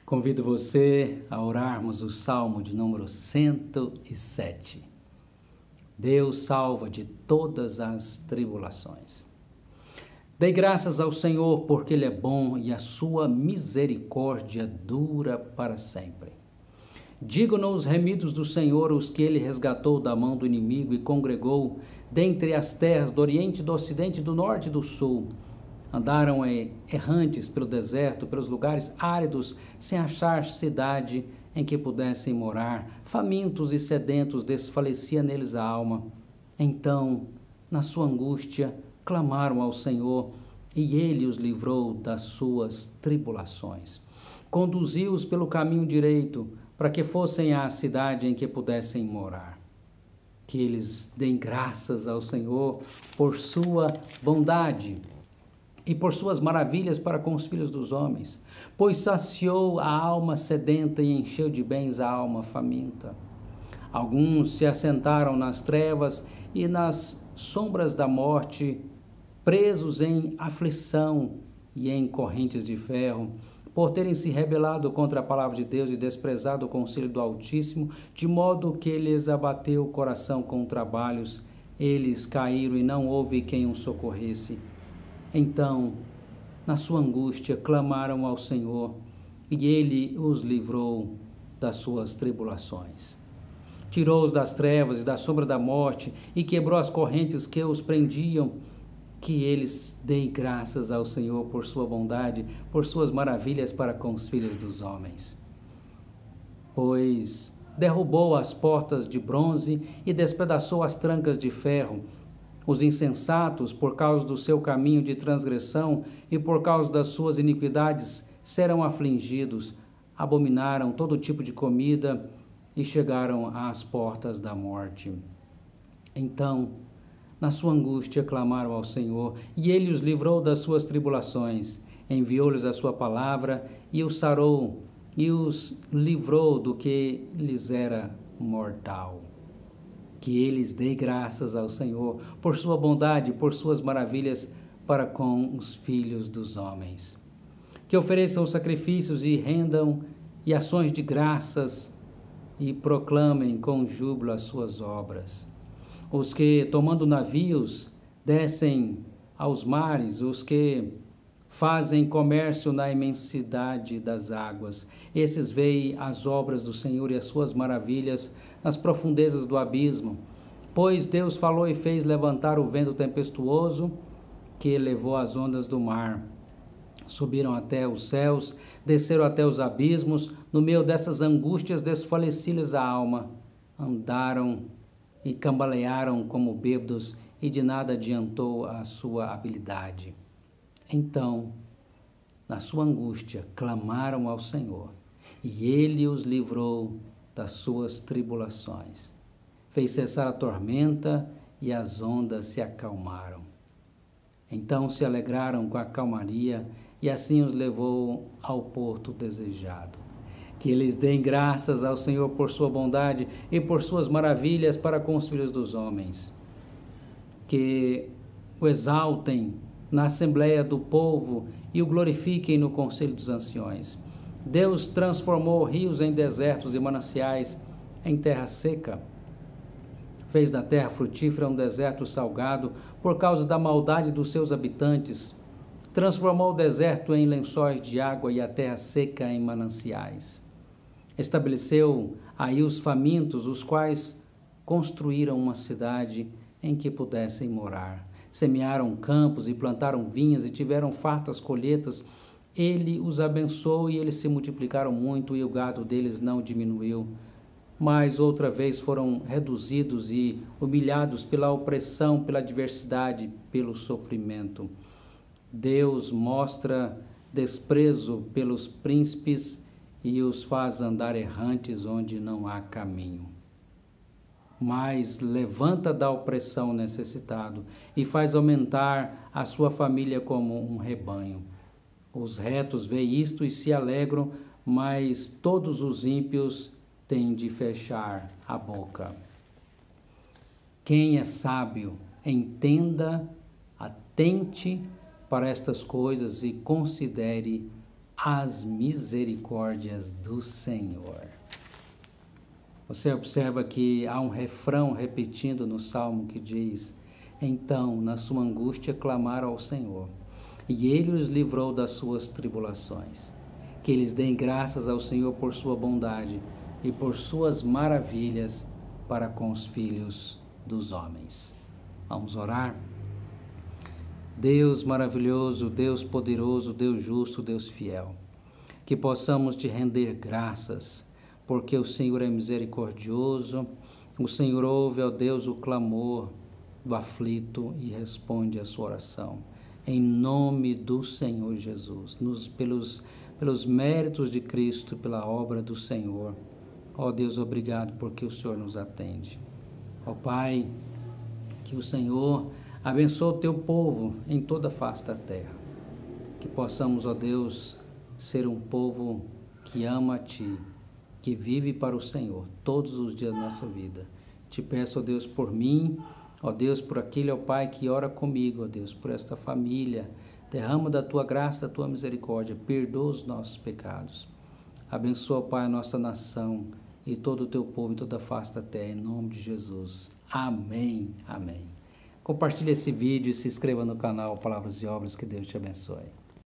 Convido você a orarmos o Salmo de número 107. Deus salva de todas as tribulações. Dei graças ao Senhor porque Ele é bom e a sua misericórdia dura para sempre. Digam os remidos do Senhor os que Ele resgatou da mão do inimigo e congregou dentre as terras do Oriente, do Ocidente, do Norte e do Sul. Andaram errantes pelo deserto, pelos lugares áridos, sem achar cidade em que pudessem morar. Famintos e sedentos, desfalecia neles a alma. Então, na sua angústia, clamaram ao Senhor, e Ele os livrou das suas tribulações. Conduziu-os pelo caminho direito, para que fossem à cidade em que pudessem morar. Que eles deem graças ao Senhor por sua bondade e por suas maravilhas para com os filhos dos homens, pois saciou a alma sedenta e encheu de bens a alma faminta. Alguns se assentaram nas trevas e nas sombras da morte, presos em aflição e em correntes de ferro, por terem se rebelado contra a palavra de Deus e desprezado o conselho do Altíssimo, de modo que lhes abateu o coração com trabalhos. Eles caíram e não houve quem os socorresse. Então, na sua angústia, clamaram ao Senhor, e Ele os livrou das suas tribulações. Tirou-os das trevas e da sombra da morte, e quebrou as correntes que os prendiam. Que eles deem graças ao Senhor por sua bondade, por suas maravilhas para com os filhos dos homens. Pois derrubou as portas de bronze e despedaçou as trancas de ferro. Os insensatos, por causa do seu caminho de transgressão e por causa das suas iniquidades, serão afligidos. Abominaram todo tipo de comida e chegaram às portas da morte. Então, na sua angústia, clamaram ao Senhor, e Ele os livrou das suas tribulações. Enviou-lhes a sua palavra e os sarou, e os livrou do que lhes era mortal. Que eles deem graças ao Senhor por sua bondade, por suas maravilhas para com os filhos dos homens. Que ofereçam sacrifícios e rendam e ações de graças e proclamem com júbilo as suas obras. Os que, tomando navios, descem aos mares, os que fazem comércio na imensidade das águas, esses veem as obras do Senhor e as suas maravilhas nas profundezas do abismo. Pois Deus falou e fez levantar o vento tempestuoso que levou as ondas do mar. Subiram até os céus, desceram até os abismos, no meio dessas angústias desfaleci-lhes a alma. Andaram e cambalearam como bêbados, e de nada adiantou a sua habilidade. Então, na sua angústia, clamaram ao Senhor, e Ele os livrou das suas tribulações. Fez cessar a tormenta, e as ondas se acalmaram. Então se alegraram com a calmaria, e assim os levou ao porto desejado. Que eles deem graças ao Senhor por sua bondade e por suas maravilhas para com os filhos dos homens. Que o exaltem na assembleia do povo e o glorifiquem no conselho dos anciões. Deus transformou rios em desertos e mananciais em terra seca. Fez da terra frutífera um deserto salgado por causa da maldade dos seus habitantes. Transformou o deserto em lençóis de água e a terra seca em mananciais. Estabeleceu aí os famintos, os quais construíram uma cidade em que pudessem morar. Semearam campos e plantaram vinhas e tiveram fartas colheitas. Ele os abençoou e eles se multiplicaram muito e o gado deles não diminuiu. Mas outra vez foram reduzidos e humilhados pela opressão, pela adversidade, pelo sofrimento. Deus mostra desprezo pelos príncipes e os faz andar errantes onde não há caminho. Mas levanta da opressão necessitado e faz aumentar a sua família como um rebanho. Os retos veem isto e se alegram, mas todos os ímpios têm de fechar a boca. Quem é sábio, entenda, atente para estas coisas e considere as misericórdias do Senhor. Você observa que há um refrão repetindo no Salmo que diz: então, na sua angústia, clamaram ao Senhor, e Ele os livrou das suas tribulações. Que eles deem graças ao Senhor por sua bondade e por suas maravilhas para com os filhos dos homens. Vamos orar? Deus maravilhoso, Deus poderoso, Deus justo, Deus fiel, que possamos te render graças, porque o Senhor é misericordioso, o Senhor ouve, ó Deus, o clamor do aflito e responde a sua oração. Em nome do Senhor Jesus, pelos méritos de Cristo, pela obra do Senhor. Ó Deus, obrigado porque o Senhor nos atende. Ó Pai, que o Senhor abençoe o teu povo em toda a face da terra. Que possamos, ó Deus, ser um povo que ama a Ti, que vive para o Senhor todos os dias da nossa vida. Te peço, ó Deus, por mim, ó Deus, por aquele, ó Pai, que ora comigo, ó Deus, por esta família. Derrama da Tua graça, da Tua misericórdia, perdoa os nossos pecados. Abençoa, ó Pai, a nossa nação e todo o Teu povo em toda a face da terra, em nome de Jesus. Amém, amém. Compartilhe esse vídeo e se inscreva no canal Palavras e Obras, que Deus te abençoe.